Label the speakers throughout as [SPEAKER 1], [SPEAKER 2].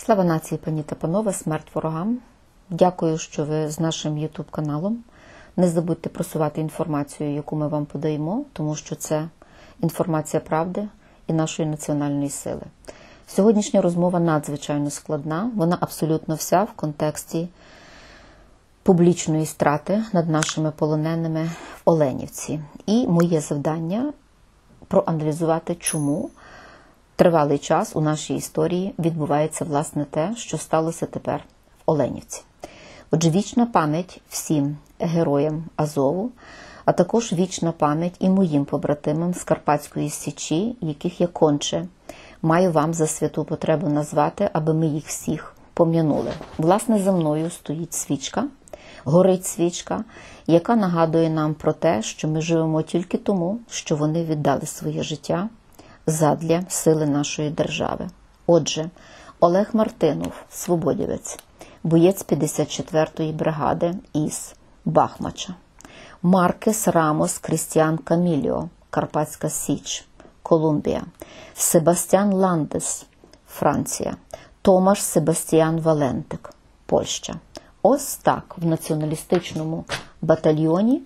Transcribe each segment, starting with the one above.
[SPEAKER 1] Слава нації, пані та панове, смерть ворогам. Дякую, що ви з нашим YouTube-каналом. Не забудьте просувати інформацію, яку ми вам подаємо, тому що це інформація правди і нашої національної сили. Сьогоднішня розмова надзвичайно складна, вона абсолютно вся в контексті публічної страти над нашими полоненими в Оленівці. І моє завдання – проаналізувати, чому тривалий час у нашій історії відбувається, власне, те, що сталося тепер в Оленівці. Отже, вічна пам'ять всім героям Азову, а також вічна пам'ять і моїм побратимам з Карпатської Січі, яких я конче маю вам за святу потребу назвати, аби ми їх всіх пом'янули. Власне, за мною стоїть свічка, горить свічка, яка нагадує нам про те, що ми живемо тільки тому, що вони віддали своє життя задля сили нашої держави. Отже, Олег Мартинов, свободівець, боєць 54-ї бригади із Бахмача. Маркес Рамос Крістіан Каміліо, Карпатська Січ, Колумбія. Себастьян Ландес, Франція. Томаш Себастьян Валентик, Польща. Ось так в націоналістичному батальйоні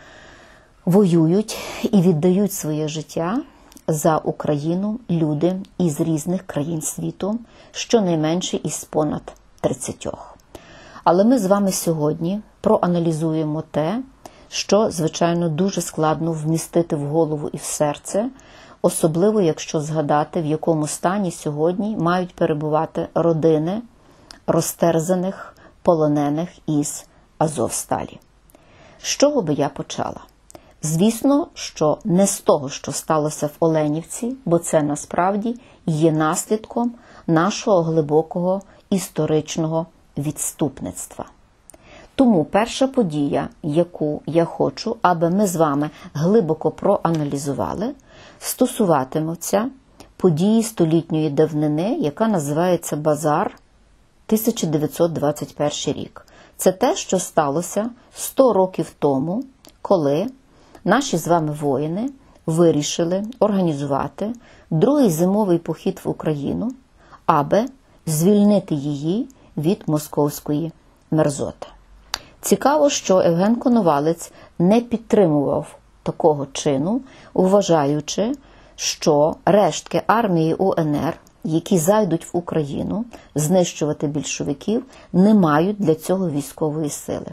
[SPEAKER 1] воюють і віддають своє життя за Україну люди із різних країн світу, щонайменше із понад 30. Але ми з вами сьогодні проаналізуємо те, що, звичайно, дуже складно вмістити в голову і в серце, особливо якщо згадати, в якому стані сьогодні мають перебувати родини розтерзаних, полонених із Азовсталі. З чого би я почала? Звісно, що не з того, що сталося в Оленівці, бо це насправді є наслідком нашого глибокого історичного відступництва. Тому перша подія, яку я хочу, аби ми з вами глибоко проаналізували, стосуватиметься події столітньої давнини, яка називається Базар 1921 рік. Це те, що сталося 100 років тому, коли наші з вами воїни вирішили організувати другий зимовий похід в Україну, аби звільнити її від московської мерзоти. Цікаво, що Євген Коновалець не підтримував такого чину, вважаючи, що рештки армії УНР, які зайдуть в Україну знищувати більшовиків, не мають для цього військової сили.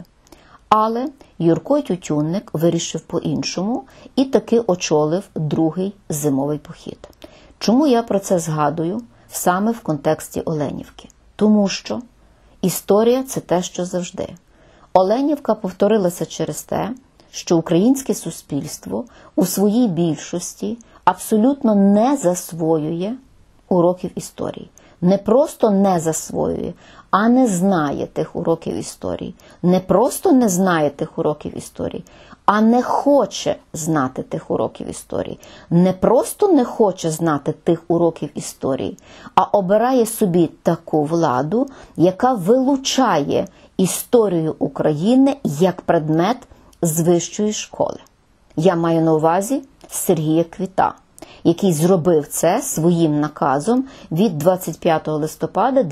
[SPEAKER 1] Але Юрко Тютюнник вирішив по-іншому і таки очолив другий зимовий похід. Чому я про це згадую саме в контексті Оленівки? Тому що історія – це те, що завжди. Оленівка повторилася через те, що українське суспільство у своїй більшості абсолютно не засвоює уроків історії. Не просто не засвоює, а не знає тих уроків історії. Не просто не знає тих уроків історії, а не хоче знати тих уроків історії. Не просто не хоче знати тих уроків історії, а обирає собі таку владу, яка вилучає історію України як предмет з вищої школи. Я маю на увазі Сергія Квіта, який зробив це своїм наказом від 25 листопада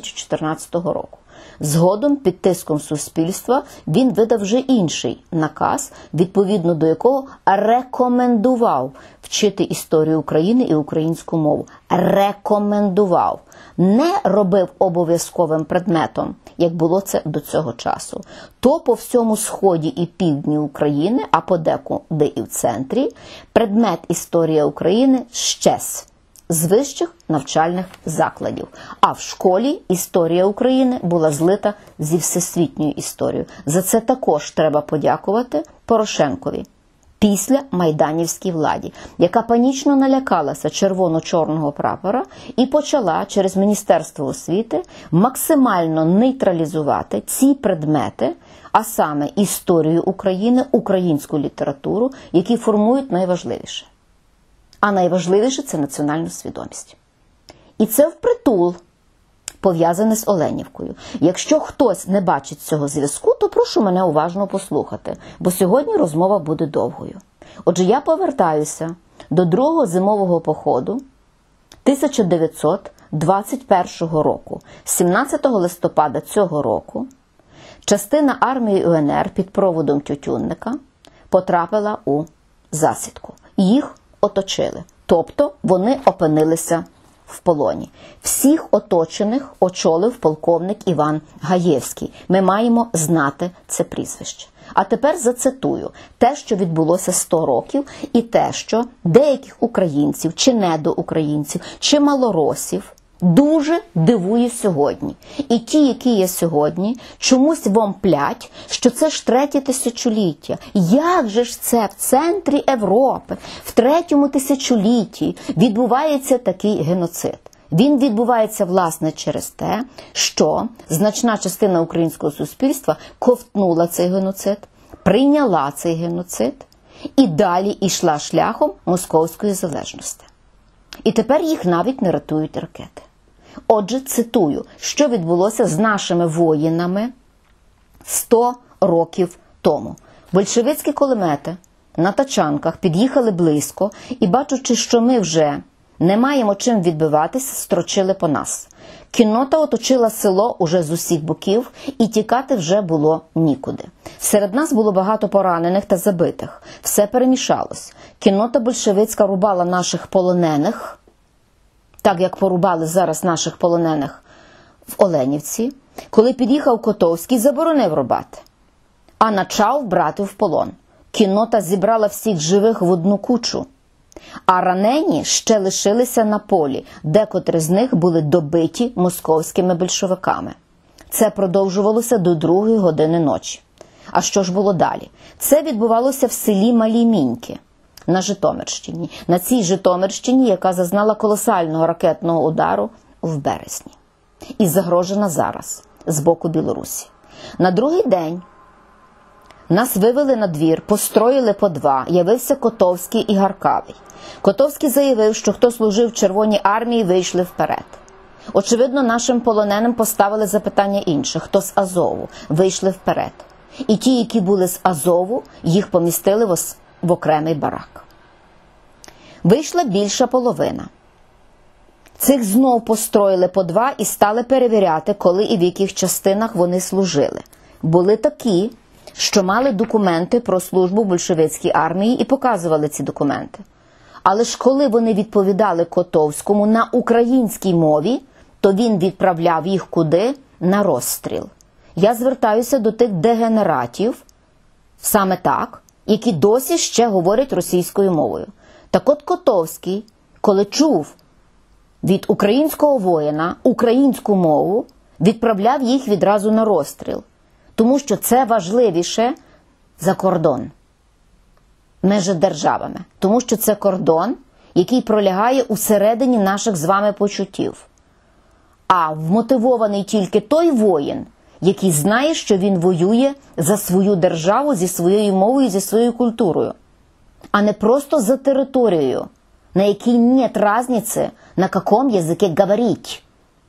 [SPEAKER 1] 2014 року. Згодом, під тиском суспільства, він видав вже інший наказ, відповідно до якого рекомендував вчити історію України і українську мову. Рекомендував. Не робив обов'язковим предметом, як було це до цього часу. То по всьому сході і півдні України, а подекуди і в центрі, предмет історія України щез з вищих навчальних закладів. А в школі історія України була злита зі всесвітньою історією. За це також треба подякувати Порошенкові після майданівській владі, яка панічно налякалася червоно-чорного прапора і почала через Міністерство освіти максимально нейтралізувати ці предмети, а саме історію України, українську літературу, які формують найважливіше. А найважливіше – це національну свідомість. І це впритул пов'язане з Оленівкою. Якщо хтось не бачить цього зв'язку, то прошу мене уважно послухати, бо сьогодні розмова буде довгою. Отже, я повертаюся до другого зимового походу 1921 21 року, 17 листопада цього року, частина армії УНР під проводом Тютюнника потрапила у засідку. Їх оточили, тобто вони опинилися в полоні. Всіх оточених очолив полковник Іван Гаєвський. Ми маємо знати це прізвище. А тепер зацитую те, що відбулося 100 років, і те, що деяких українців, чи недоукраїнців, чи малоросів дуже дивує сьогодні. І ті, які є сьогодні, чомусь вомплять, що це ж третє тисячоліття. Як же ж це в центрі Європи, в третьому тисячолітті відбувається такий геноцид? Він відбувається, власне, через те, що значна частина українського суспільства ковтнула цей геноцид, прийняла цей геноцид і далі йшла шляхом московської залежності. І тепер їх навіть не рятують ракети. Отже, цитую, що відбулося з нашими воїнами 100 років тому. Большевицькі кулемети на тачанках під'їхали близько і, бачучи, що ми вже не маємо чим відбиватися, строчили по нас. Кіннота оточила село уже з усіх боків, і тікати вже було нікуди. Серед нас було багато поранених та забитих. Все перемішалось. Кіннота большевицька рубала наших полонених, так як порубали зараз наших полонених в Оленівці. Коли під'їхав Котовський, заборонив рубати, а почав брати в полон. Кіннота зібрала всіх живих в одну кучу. А ранені ще лишилися на полі, декотрі з них були добиті московськими більшовиками. Це продовжувалося до 2-ї години ночі. А що ж було далі? Це відбувалося в селі Малі Міньки на Житомирщині. На цій Житомирщині, яка зазнала колосального ракетного удару в березні. І загрожена зараз з боку Білорусі. На другий день нас вивели на двір, построїли по 2, явився Котовський і Гаркавий. Котовський заявив, що хто служив в Червоній армії, вийшли вперед. Очевидно, нашим полоненим поставили запитання інше, хто з Азову, вийшли вперед. І ті, які були з Азову, їх помістили в окремий барак. Вийшла більша половина. Цих знов построїли по 2 і стали перевіряти, коли і в яких частинах вони служили. Були такі, що мали документи про службу в большевицькій армії і показували ці документи. Але ж коли вони відповідали Котовському на українській мові, то він відправляв їх куди? На розстріл. Я звертаюся до тих дегенератів, саме так, які досі ще говорять російською мовою. Так от Котовський, коли чув від українського воїна українську мову, відправляв їх відразу на розстріл. Тому що це важливіше за кордон між державами. Тому що це кордон, який пролягає усередині наших з вами почуттів. А вмотивований тільки той воїн, який знає, що він воює за свою державу, зі своєю мовою, зі своєю культурою. А не просто за територією, на якій нет разниці, на якому язикі говорить.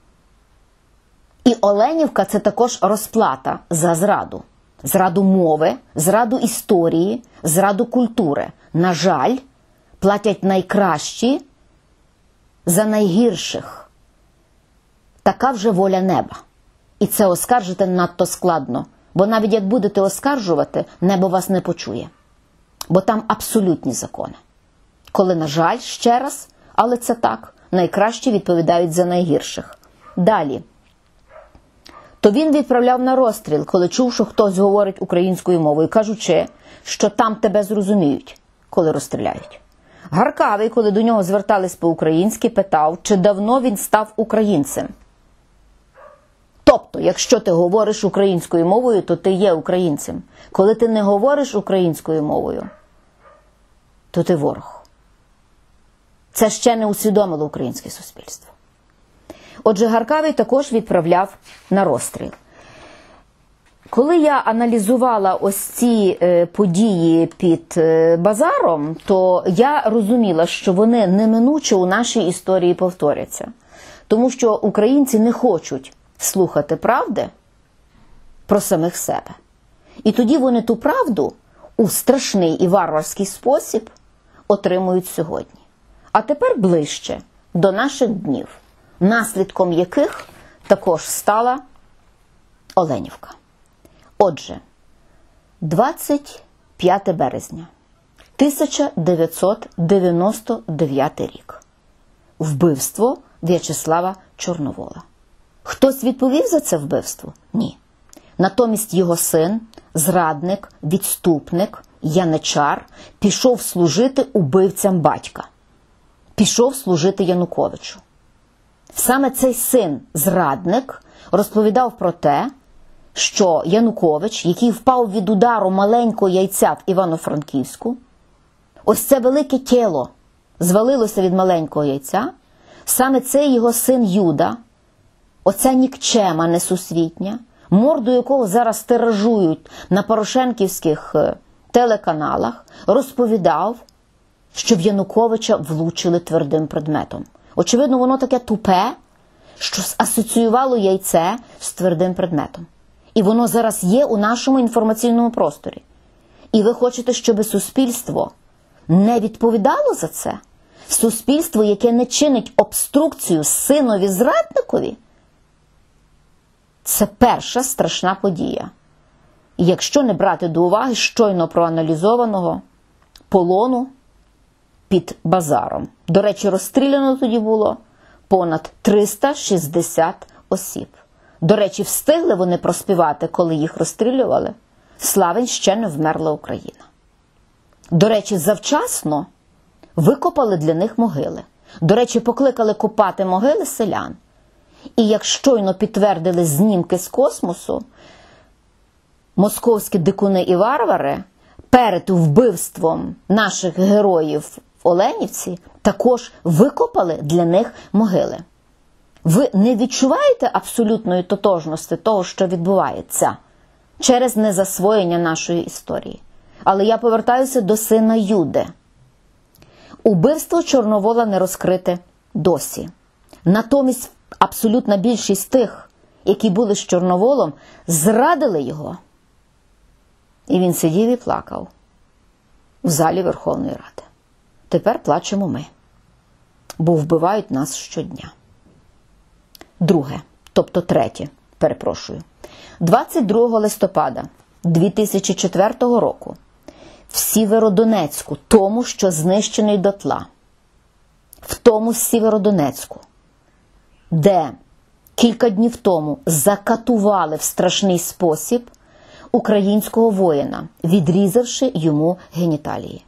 [SPEAKER 1] І Оленівка – це також розплата за зраду. Зраду мови, зраду історії, зраду культури. На жаль, платять найкращі за найгірших. Така вже воля неба. І це оскаржити надто складно. Бо навіть як будете оскаржувати, небо вас не почує. Бо там абсолютні закони. Коли, на жаль, ще раз, але це так, найкращі відповідають за найгірших. Далі. То він відправляв на розстріл, коли чув, що хтось говорить українською мовою, кажучи, що там тебе зрозуміють, коли розстріляють. Гаркавий, коли до нього звертались по-українськи, питав, чи давно він став українцем. Тобто, якщо ти говориш українською мовою, то ти є українцем. Коли ти не говориш українською мовою, то ти ворог. Це ще не усвідомило українське суспільство. Отже, Гаркавий також відправляв на розстріл. Коли я аналізувала ось ці події під Базаром, то я розуміла, що вони неминуче у нашій історії повторяться. Тому що українці не хочуть слухати правди про самих себе. І тоді вони ту правду у страшний і варварський спосіб отримують сьогодні. А тепер ближче до наших днів. наслідком яких також стала Оленівка. Отже, 25 березня 1999 рік. Вбивство В'ячеслава Чорновола. Хтось відповів за це вбивство? Ні. Натомість його син, зрадник, відступник, яничар, пішов служити убивцям батька. Пішов служити Януковичу. Саме цей син, зрадник, розповідав про те, що Янукович, який впав від удару маленького яйця в Івано-Франківську, ось це велике тіло звалилося від маленького яйця, саме цей його син Юда, оця нікчема несусвітня, морду якого зараз тиражують на порошенківських телеканалах, розповідав, що в Януковича влучили твердим предметом. Очевидно, воно таке тупе, що асоціювало яйце з твердим предметом. І воно зараз є у нашому інформаційному просторі. І ви хочете, щоб суспільство не відповідало за це? Суспільство, яке не чинить обструкцію синові-зрадникові? Це перша страшна подія. І якщо не брати до уваги щойно проаналізованого полону під Базаром. До речі, розстріляно тоді було понад 360 осіб. До речі, встигли вони проспівати, коли їх розстрілювали? Славень, ще не вмерла Україна. До речі, завчасно викопали для них могили. До речі, покликали копати могили селян. І як щойно підтвердили знімки з космосу, московські дикуни і варвари перед вбивством наших героїв в Оленівці також викопали для них могили. Ви не відчуваєте абсолютної тотожності того, що відбувається через незасвоєння нашої історії? Але я повертаюся до сина Юди. Убивство Чорновола не розкрите досі. Натомість абсолютна більшість тих, які були з Чорноволом, зрадили його. І він сидів і плакав в залі Верховної Ради. Тепер плачемо ми, бо вбивають нас щодня. Друге, тобто третє, перепрошую. 22 листопада 2004 року в Сєвєродонецьку, тому, що знищений дотла, в тому Сєвєродонецьку, де кілька днів тому закатували в страшний спосіб українського воїна, відрізавши йому геніталії.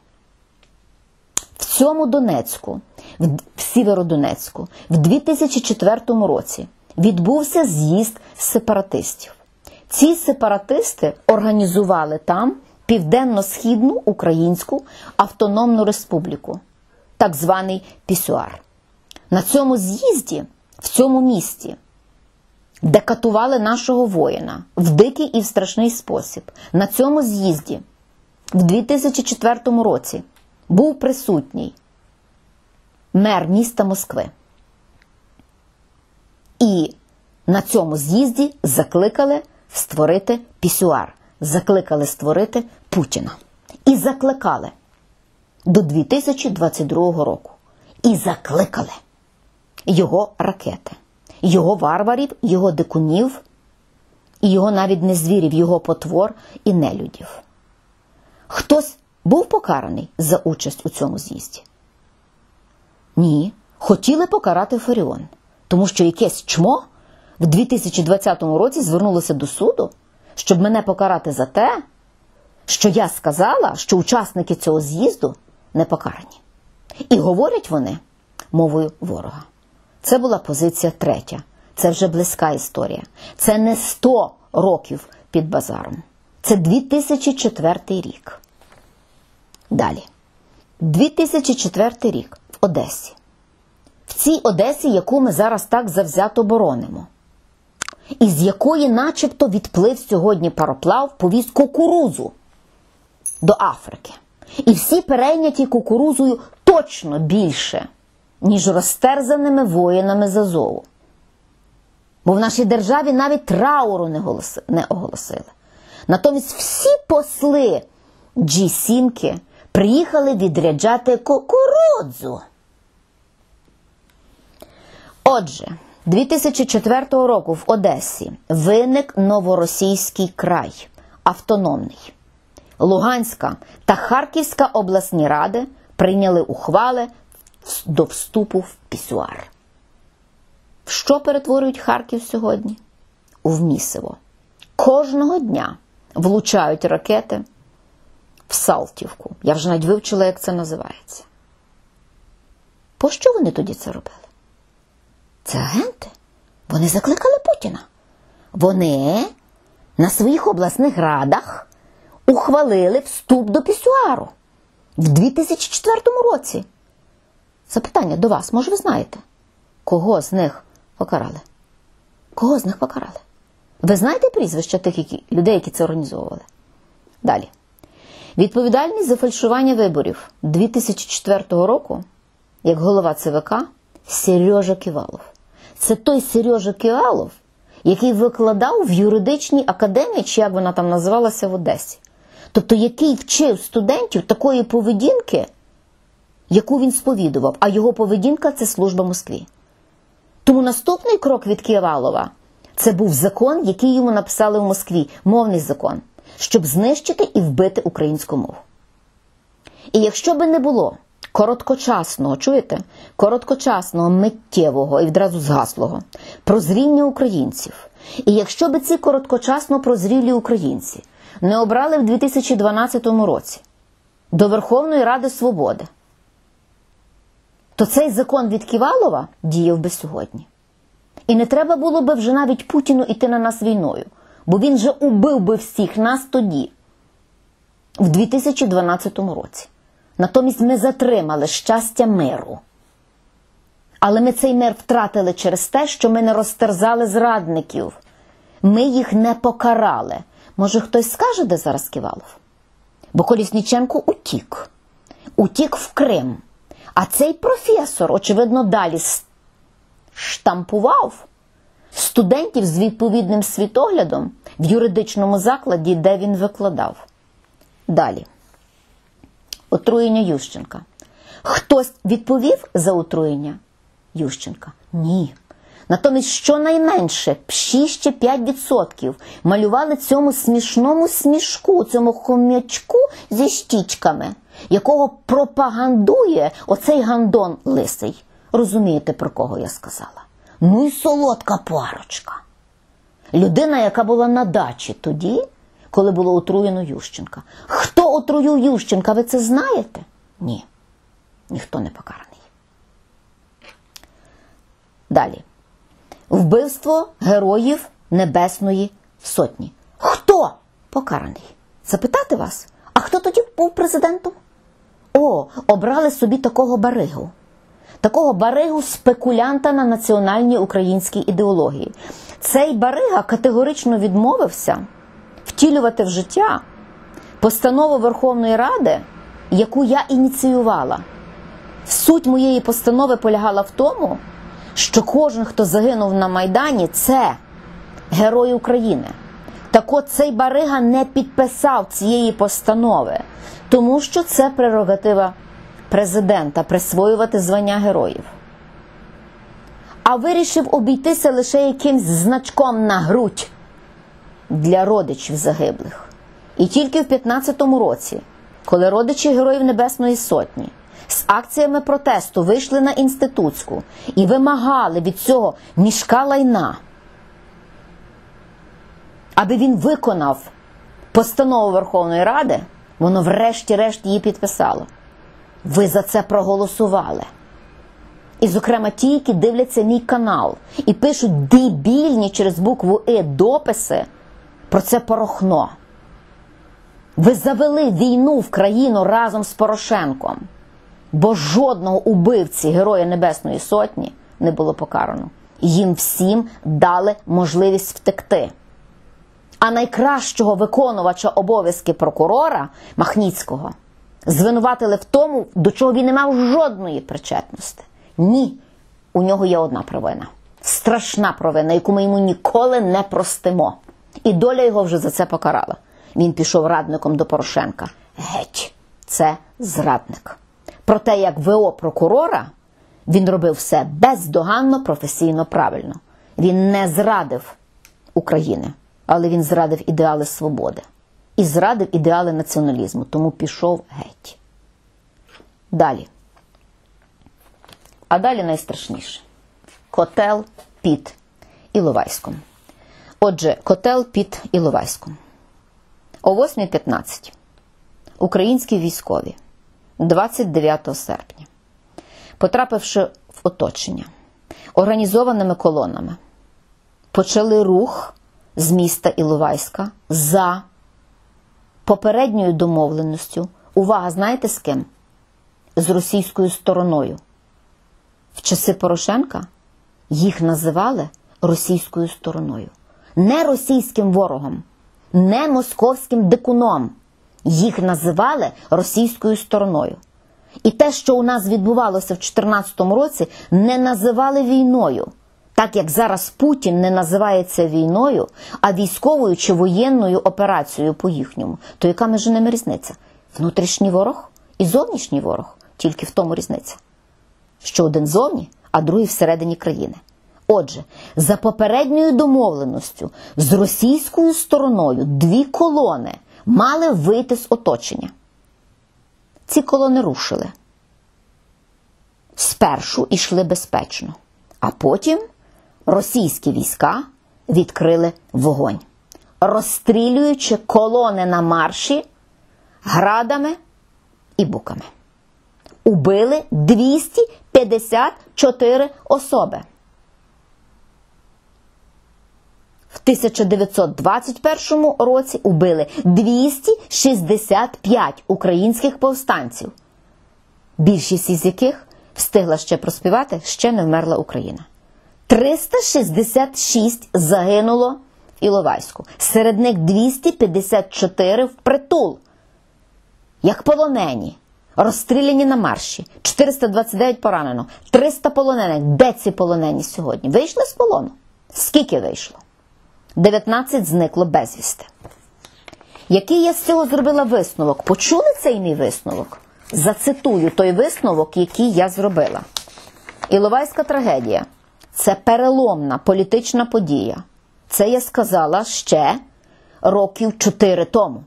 [SPEAKER 1] В цьому Донецьку, в Сєвєродонецьку, в 2004 році відбувся з'їзд сепаратистів. Ці сепаратисти організували там Південно-Східну Українську Автономну Республіку, так званий Пісюар. На цьому з'їзді, в цьому місті, де катували нашого воїна в дикий і в страшний спосіб, на цьому з'їзді в 2004 році був присутній мер міста Москви. І на цьому з'їзді закликали створити Пісюар, закликали створити Путіна. І закликали до 2022 року. І закликали його ракети, його варварів, його дикунів, і його навіть не звірів, його потвор і нелюдів. Хтось був покараний за участь у цьому з'їзді? Ні. Хотіли покарати Фаріон, тому що якесь чмо в 2020 році звернулося до суду, щоб мене покарати за те, що я сказала, що учасники цього з'їзду не покарані. І говорять вони мовою ворога. Це була позиція третя. Це вже близька історія. Це не 100 років під Базаром. Це 2004 рік. Далі. 2004 рік в Одесі. В цій Одесі, яку ми зараз так завзято боронимо. Із якої начебто відплив сьогодні пароплав, повіз кукурудзу до Африки. І всі перейняті кукурудзою точно більше, ніж розтерзаними воїнами з Азову. Бо в нашій державі навіть трауру не оголосили. Натомість всі посли G7 приїхали відряджати кукурудзу. Отже, 2004 року в Одесі виник Новоросійський край, автономний. Луганська та Харківська обласні ради прийняли ухвали до вступу в пісюар. В що перетворюють Харків сьогодні? У місиво. Кожного дня влучають ракети в Салтівку. Я вже навіть вивчила, як це називається. Пощо вони тоді це робили? Це агенти. Вони закликали Путіна. Вони на своїх обласних радах ухвалили вступ до пісюару в 2004 році. Запитання до вас, може ви знаєте, кого з них покарали? Кого з них покарали? Ви знаєте прізвища тих людей, які це організовували? Далі. Відповідальність за фальшування виборів 2004 року, як голова ЦВК, Сережа Ківалов. Це той Сережа Ківалов, який викладав в юридичній академії, чи як вона там називалася, в Одесі. Тобто, який вчив студентів такої поведінки, яку він сповідував, а його поведінка – це служба Москві. Тому наступний крок від Ківалова – це був закон, який йому написали в Москві, мовний закон, щоб знищити і вбити українську мову. І якщо би не було короткочасного, чуєте, короткочасного, миттєвого і відразу згаслого прозріння українців, і якщо би ці короткочасно прозрілі українці не обрали в 2012 році до Верховної Ради Свободи, то цей закон від Ківалова діяв би сьогодні. І не треба було би вже навіть Путіну йти на нас війною, бо він же убив би всіх нас тоді, в 2012 році. Натомість ми затримали щастя миру. Але ми цей мир втратили через те, що ми не розтерзали зрадників. Ми їх не покарали. Може, хтось скаже, де зараз Ківалов? Бо Колісніченко утік. Утік в Крим. А цей професор, очевидно, далі штампував студентів з відповідним світоглядом в юридичному закладі, де він викладав. Далі. Отруєння Ющенка. Хтось відповів за отруєння Ющенка? Ні. Натомість щонайменше 6 чи 5% малювали цьому смішному смішку, цьому хомячку зі щічками, якого пропагандує оцей гандон лисий. Розумієте, про кого я сказала? Ну і солодка парочка. Людина, яка була на дачі тоді, коли було отруєно Ющенка. Хто отруїв Ющенка, ви це знаєте? Ні. Ніхто не покараний. Далі. Вбивство героїв Небесної Сотні. Хто покараний? Запитати вас? А хто тоді був президентом? Обрали собі такого баригу. Такого баригу спекулянта на національній українській ідеології. Цей барига категорично відмовився втілювати в життя постанову Верховної Ради, яку я ініціювала. Суть моєї постанови полягала в тому, що кожен, хто загинув на Майдані, це герой України. Так от цей барига не підписав цієї постанови, тому що це прерогатива президента – присвоювати звання героїв. А вирішив обійтися лише якимсь значком на грудь для родичів загиблих. І тільки в 2015 році, коли родичі Героїв Небесної Сотні з акціями протесту вийшли на Інститутську і вимагали від цього мішка лайна, аби він виконав постанову Верховної Ради, воно врешті-решт її підписало. Ви за це проголосували. І, зокрема, ті, які дивляться мій канал і пишуть дебільні через букву «и» дописи, про це порохно. Ви завели війну в країну разом з Порошенком, бо жодного убивці Героя Небесної Сотні не було покарано. Їм всім дали можливість втекти. А найкращого виконувача обов'язки прокурора Махніцького звинуватили в тому, до чого він не мав жодної причетності. Ні, у нього є одна провина. Страшна провина, яку ми йому ніколи не простимо. І доля його вже за це покарала. Він пішов радником до Порошенка. Геть, це зрадник. Про те, як ВО прокурора Він робив все бездоганно, професійно, правильно. Він не зрадив України, але він зрадив ідеали свободи. І зрадив ідеали націоналізму, тому пішов геть. Далі. А далі найстрашніше. Котел під Іловайськом. Отже, котел під Іловайськом. О 8:15 українські військові 29 серпня, потрапивши в оточення, організованими колонами, почали рух з міста Іловайська за попередньою домовленістю. Увага, знаєте з ким? З російською стороною. В часи Порошенка їх називали російською стороною. Не російським ворогом, не московським дикуном. Їх називали російською стороною. І те, що у нас відбувалося в 2014 році, не називали війною. Так як зараз Путін не називає це війною, а військовою чи воєнною операцією по-їхньому. То яка між ними різниця? Внутрішній ворог і зовнішній ворог. Тільки в тому різниця. Що один зовні, а другий всередині країни. Отже, за попередньою домовленістю з російською стороною 2 колони мали вийти з оточення. Ці колони рушили. Спершу йшли безпечно, а потім російські війська відкрили вогонь, розстрілюючи колони на марші градами і буками. Убили 254 особи. В 1921 році убили 265 українських повстанців, більшість із яких встигла ще проспівати «Ще не вмерла Україна». 366 загинуло в Іловайську, серед них 254 впритул, як полонені, розстріляні на марші, 429 поранено, 300 полонених. Де ці полонені сьогодні? Вийшли з полону? Скільки вийшло? 19 зникло безвісти. Який я з цього зробила висновок? Почули цей мій висновок? Зацитую той висновок, який я зробила. Іловайська трагедія – це переломна політична подія. Це я сказала ще років 4 тому.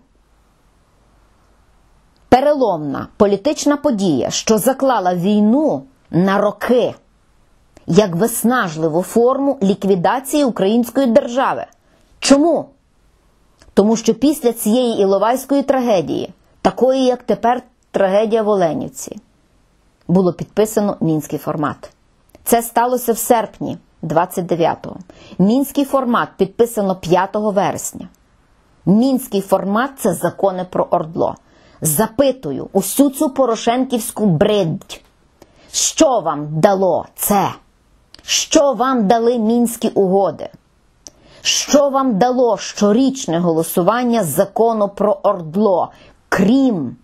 [SPEAKER 1] Переломна політична подія, що заклала війну на роки, як виснажливу форму ліквідації української держави. Чому? Тому що після цієї Іловайської трагедії, такої як тепер трагедія в Оленівці, було підписано Мінський формат. Це сталося в серпні 29-го. Мінський формат підписано 5 вересня. Мінський формат – це закони про ОРДЛО. Запитую усю цю порошенківську бредь. Що вам дало це? Що вам дали Мінські угоди? Що вам дало щорічне голосування закону про ОРДЛО, крім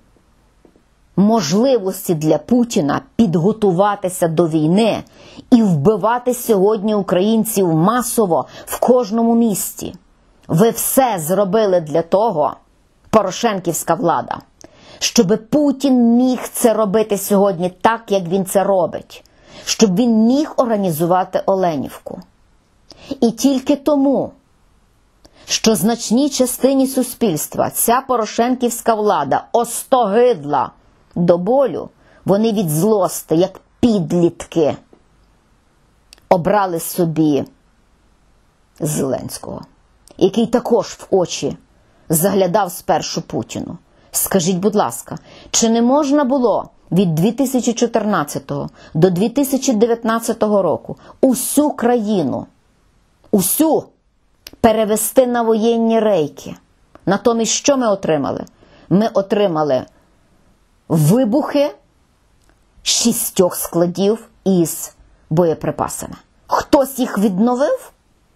[SPEAKER 1] можливості для Путіна підготуватися до війни і вбивати сьогодні українців масово в кожному місті? Ви все зробили для того, порошенківська влада, щоб Путін міг це робити сьогодні так, як він це робить. Щоб він міг організувати Оленівку. І тільки тому, що значній частині суспільства ця порошенківська влада остогидла до болю, вони від злости, як підлітки, обрали собі Зеленського, який також в очі заглядав спершу Путіну. Скажіть, будь ласка, чи не можна було від 2014 до 2019 року усю країну, усю перевести на воєнні рейки? Натомість що ми отримали? Ми отримали вибухи 6 складів із боєприпасами. Хтось їх відновив?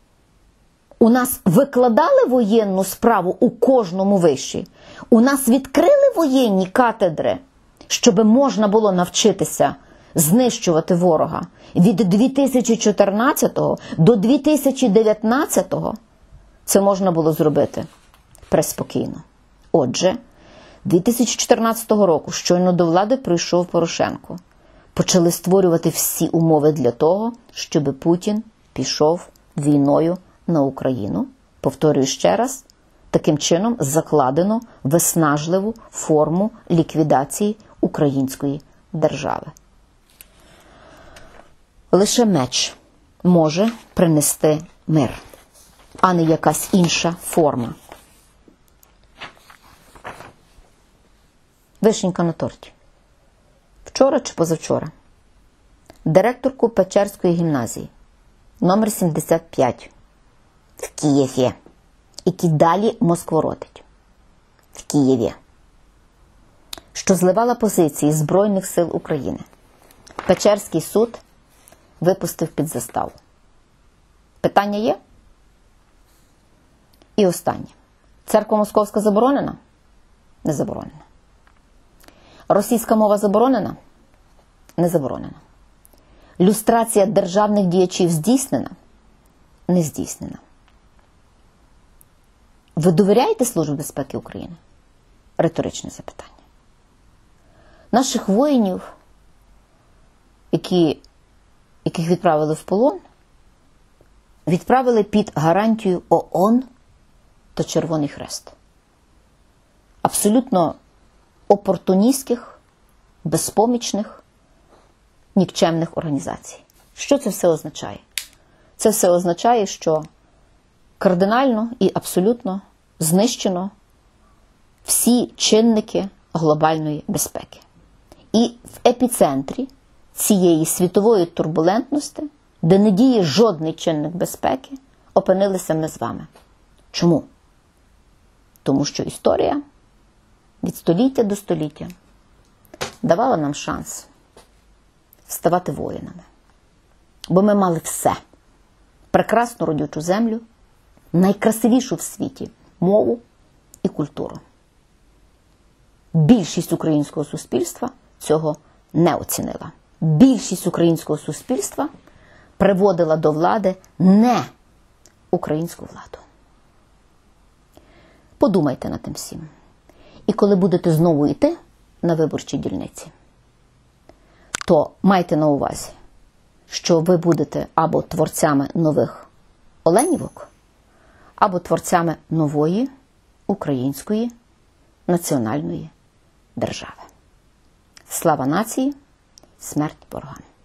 [SPEAKER 1] У нас викладали воєнну справу у кожному виші. У нас відкрили воєнні катедри, щоб можна було навчитися знищувати ворога. Від 2014 до 2019 це можна було зробити преспокійно. Отже, 2014 року, щойно до влади прийшов Порошенко, почали створювати всі умови для того, щоб Путін пішов війною на Україну. Повторюю ще раз, таким чином закладено виснажливу форму ліквідації української держави. Лише меч може принести мир, а не якась інша форма. Вишенька на торті. Вчора чи позавчора директорку Печерської гімназії номер 75 в Києві, який далі москворотить, в Києві, що зливала позиції Збройних сил України, Печерський суд випустив під заставу. Питання є? І останнє. Церква Московська заборонена? Не заборонена. Російська мова заборонена? Не заборонена. Люстрація державних діячів здійснена? Не здійснена. Ви довіряєте Службі безпеки України? Риторичне запитання. Наших воїнів, яких відправили в полон, відправили під гарантію ООН та Червоний Хрест. Абсолютно опортуністських, безпомічних, нікчемних організацій. Що це все означає? Це все означає, що кардинально і абсолютно знищено всі чинники глобальної безпеки. І в епіцентрі цієї світової турбулентності, де не діє жодний чинник безпеки, опинилися ми з вами. Чому? Тому що історія від століття до століття давала нам шанс ставати воїнами. Бо ми мали все. Прекрасну родючу землю, найкрасивішу в світі мову і культуру. Більшість українського суспільства цього не оцінила. Більшість українського суспільства приводила до влади не українську владу. Подумайте над тим всім. І коли будете знову йти на виборчі дільниці, то майте на увазі, що ви будете або творцями нових Оленівок, або творцями нової української національної держави. Слава нації, смерть ворогам!